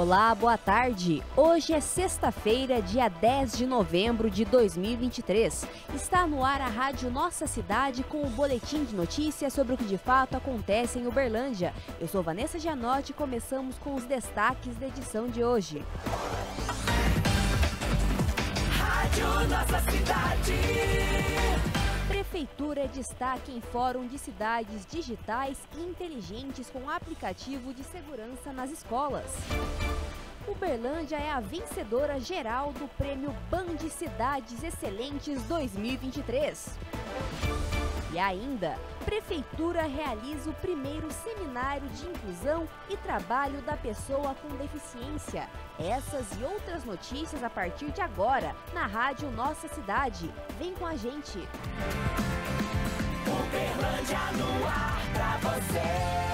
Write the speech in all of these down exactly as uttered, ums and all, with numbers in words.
Olá, boa tarde. Hoje é sexta-feira, dia dez de novembro de dois mil e vinte e três. Está no ar a Rádio Nossa Cidade com o boletim de notícias sobre o que de fato acontece em Uberlândia. Eu sou Vanessa Gianotti e começamos com os destaques da edição de hoje. Rádio Nossa Cidade. Prefeitura destaca em Fórum de Cidades Digitais e Inteligentes com aplicativo de segurança nas escolas. Uberlândia é a vencedora geral do Prêmio Band Cidades Excelentes dois mil e vinte e três. E ainda, Prefeitura realiza o primeiro seminário de inclusão e trabalho da pessoa com deficiência. Essas e outras notícias a partir de agora, na Rádio Nossa Cidade. Vem com a gente! Uberlândia no ar pra você!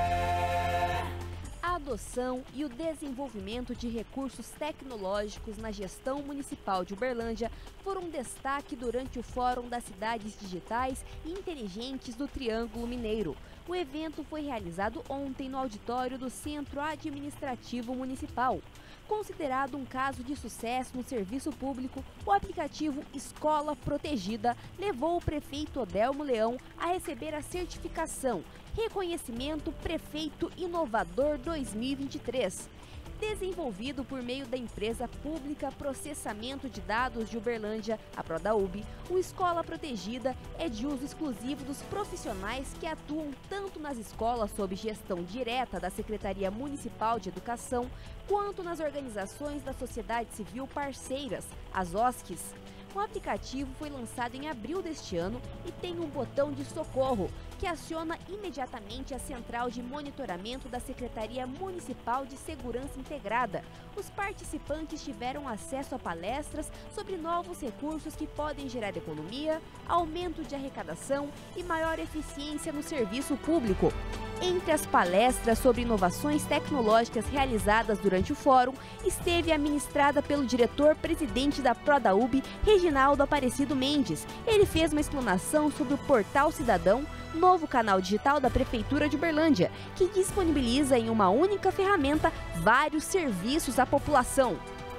A adoção e o desenvolvimento de recursos tecnológicos na gestão municipal de Uberlândia foram um destaque durante o Fórum das Cidades Digitais e Inteligentes do Triângulo Mineiro. O evento foi realizado ontem no auditório do Centro Administrativo Municipal. Considerado um caso de sucesso no serviço público, o aplicativo Escola Protegida levou o prefeito Odelmo Leão a receber a certificação Reconhecimento Prefeito Inovador dois mil e vinte e três. Desenvolvido por meio da empresa pública Processamento de Dados de Uberlândia, a Prodaub, o Escola Protegida é de uso exclusivo dos profissionais que atuam tanto nas escolas sob gestão direta da Secretaria Municipal de Educação, quanto nas organizações da sociedade civil parceiras, as O S Cs. O aplicativo foi lançado em abril deste ano e tem um botão de socorro, que aciona imediatamente a central de monitoramento da Secretaria Municipal de Segurança Integrada. Os participantes tiveram acesso a palestras sobre novos recursos que podem gerar economia, aumento de arrecadação e maior eficiência no serviço público. Entre as palestras sobre inovações tecnológicas realizadas durante o fórum, esteve a ministrada pelo diretor-presidente da Prodaub, Reginaldo Aparecido Mendes. Ele fez uma explanação sobre o Portal Cidadão, novo canal digital da Prefeitura de Uberlândia, que disponibiliza em uma única ferramenta vários serviços à população.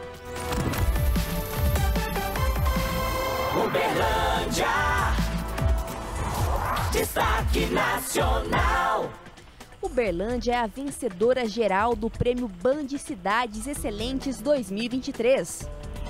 Uberlândia, destaque nacional. Uberlândia é a vencedora geral do Prêmio Band Cidades Excelentes dois mil e vinte e três.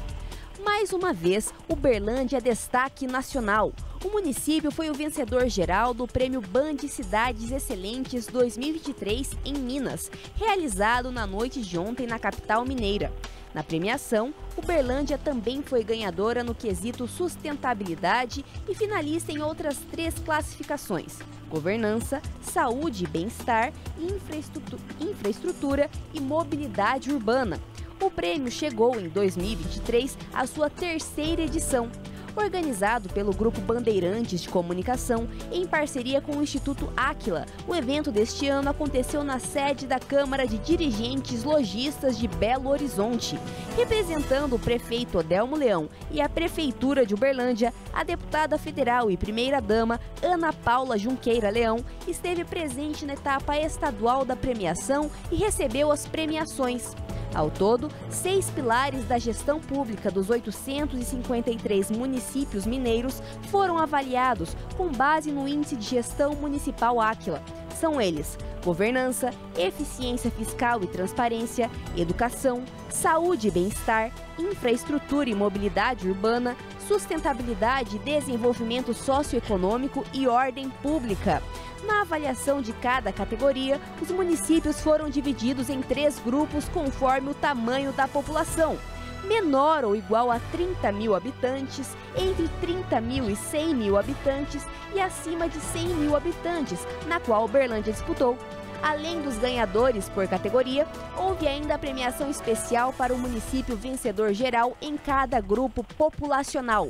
Mais uma vez, Uberlândia é destaque nacional. O município foi o vencedor geral do Prêmio Band Cidades Excelentes dois mil e vinte e três em Minas, realizado na noite de ontem na capital mineira. Na premiação, Uberlândia também foi ganhadora no quesito sustentabilidade e finalista em outras três classificações: governança, saúde e bem-estar, infraestrutura, infraestrutura e mobilidade urbana. O prêmio chegou em dois mil e vinte e três à sua terceira edição. Organizado pelo Grupo Bandeirantes de Comunicação, em parceria com o Instituto Áquila, o evento deste ano aconteceu na sede da Câmara de Dirigentes Lojistas de Belo Horizonte. Representando o prefeito Odelmo Leão e a Prefeitura de Uberlândia, a deputada federal e primeira-dama Ana Paula Junqueira Leão esteve presente na etapa estadual da premiação e recebeu as premiações. Ao todo, seis pilares da gestão pública dos oitocentos e cinquenta e três municípios mineiros foram avaliados com base no Índice de Gestão Municipal Áquila. São eles: governança, eficiência fiscal e transparência, educação, saúde e bem-estar, infraestrutura e mobilidade urbana, sustentabilidade e desenvolvimento socioeconômico e ordem pública. Na avaliação de cada categoria, os municípios foram divididos em três grupos conforme o tamanho da população: menor ou igual a trinta mil habitantes, entre trinta mil e cem mil habitantes e acima de cem mil habitantes, na qual Uberlândia disputou. Além dos ganhadores por categoria, houve ainda a premiação especial para o município vencedor geral em cada grupo populacional.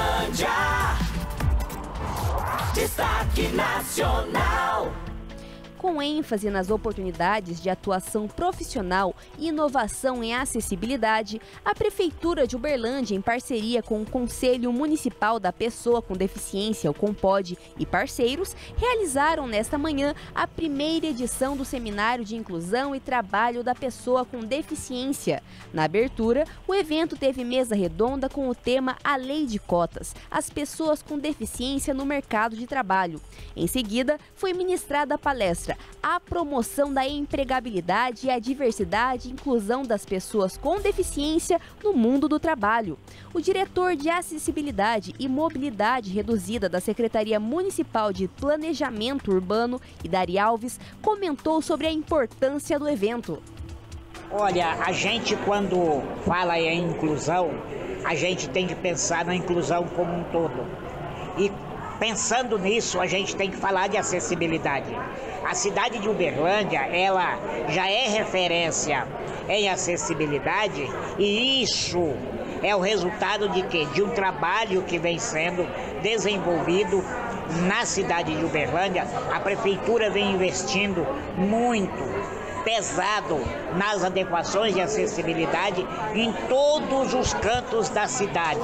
Uberlândia, destaque nacional. Com ênfase nas oportunidades de atuação profissional e inovação em acessibilidade, a Prefeitura de Uberlândia, em parceria com o Conselho Municipal da Pessoa com Deficiência, o CONPOD, e parceiros, realizaram nesta manhã a primeira edição do Seminário de Inclusão e Trabalho da Pessoa com Deficiência. Na abertura, o evento teve mesa redonda com o tema A Lei de Cotas, as pessoas com deficiência no mercado de trabalho. Em seguida, foi ministrada a palestra A Promoção da Empregabilidade e a Diversidade e Inclusão das Pessoas com Deficiência no Mundo do Trabalho. O diretor de Acessibilidade e Mobilidade Reduzida da Secretaria Municipal de Planejamento Urbano, Idari Alves, comentou sobre a importância do evento. Olha, a gente quando fala em inclusão, a gente tem de pensar na inclusão como um todo. E pensando nisso, a gente tem que falar de acessibilidade. A cidade de Uberlândia, ela já é referência em acessibilidade e isso é o resultado de quê? De um trabalho que vem sendo desenvolvido na cidade de Uberlândia. A prefeitura vem investindo muito pesado nas adequações de acessibilidade em todos os cantos da cidade.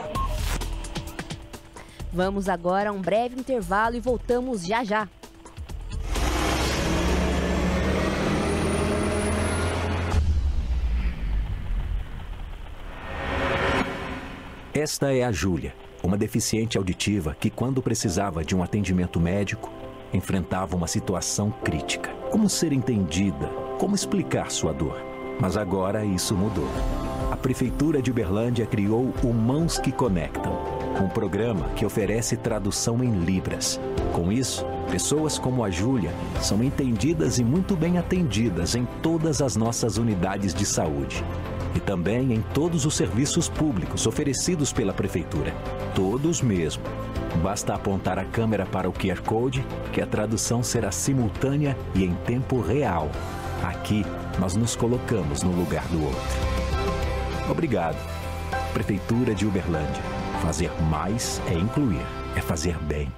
Vamos agora a um breve intervalo e voltamos já já. Esta é a Júlia, uma deficiente auditiva que, quando precisava de um atendimento médico, enfrentava uma situação crítica. Como ser entendida? Como explicar sua dor? Mas agora isso mudou. A Prefeitura de Uberlândia criou o Mãos que Conectam, um programa que oferece tradução em Libras. Com isso, pessoas como a Júlia são entendidas e muito bem atendidas em todas as nossas unidades de saúde. E também em todos os serviços públicos oferecidos pela Prefeitura. Todos mesmo. Basta apontar a câmera para o Q R Code que a tradução será simultânea e em tempo real. Aqui, nós nos colocamos no lugar do outro. Obrigado. Prefeitura de Uberlândia. Fazer mais é incluir, é fazer bem.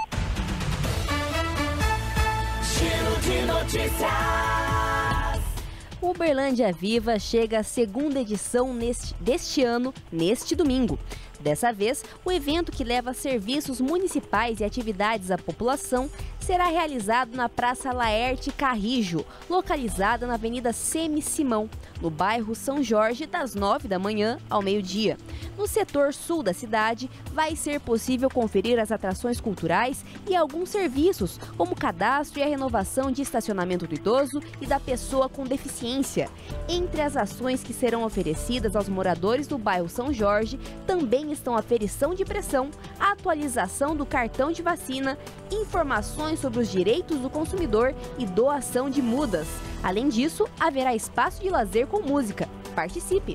Giro de notícias. Uberlândia Viva chega à segunda edição neste, deste ano, neste domingo. Dessa vez, o evento, que leva serviços municipais e atividades à população, será realizado na Praça Laerte Carrijo, localizada na Avenida Semi Simão, no bairro São Jorge, das nove da manhã ao meio-dia. No setor sul da cidade, vai ser possível conferir as atrações culturais e alguns serviços, como o cadastro e a renovação de estacionamento do idoso e da pessoa com deficiência. Entre as ações que serão oferecidas aos moradores do bairro São Jorge, também estão a aferição de pressão, a atualização do cartão de vacina, informações sobre os direitos do consumidor e doação de mudas. Além disso, haverá espaço de lazer com música. Participe!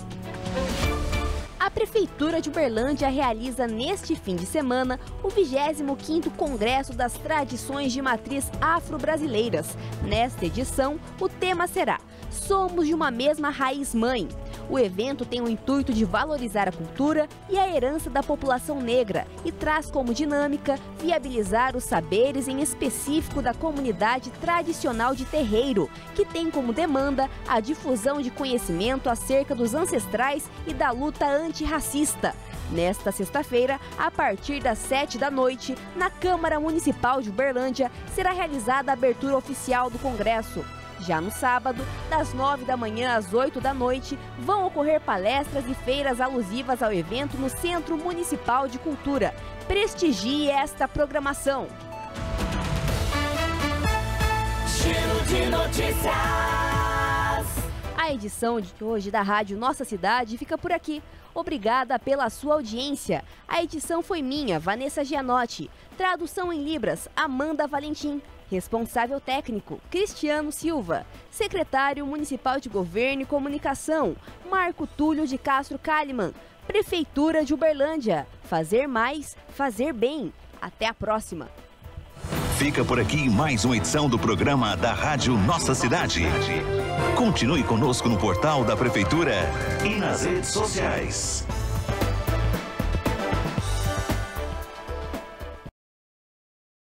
A Prefeitura de Uberlândia realiza neste fim de semana o vigésimo quinto Congresso das Tradições de Matriz Afro-Brasileiras. Nesta edição, o tema será Somos de uma mesma raiz mãe. O evento tem o intuito de valorizar a cultura e a herança da população negra e traz como dinâmica viabilizar os saberes em específico da comunidade tradicional de terreiro, que tem como demanda a difusão de conhecimento acerca dos ancestrais e da luta antirracista. Nesta sexta-feira, a partir das sete da noite, na Câmara Municipal de Uberlândia, será realizada a abertura oficial do Congresso. Já no sábado, das nove da manhã às oito da noite, vão ocorrer palestras e feiras alusivas ao evento no Centro Municipal de Cultura. Prestigie esta programação. Giro de notícias. A edição de hoje da Rádio Nossa Cidade fica por aqui. Obrigada pela sua audiência. A edição foi minha, Vanessa Gianotti. Tradução em Libras, Amanda Valentim. Responsável técnico, Cristiano Silva. Secretário Municipal de Governo e Comunicação, Marco Túlio de Castro Kalimann. Prefeitura de Uberlândia. Fazer mais, fazer bem. Até a próxima. Fica por aqui mais uma edição do programa da Rádio Nossa Cidade. Continue conosco no portal da Prefeitura e nas redes sociais.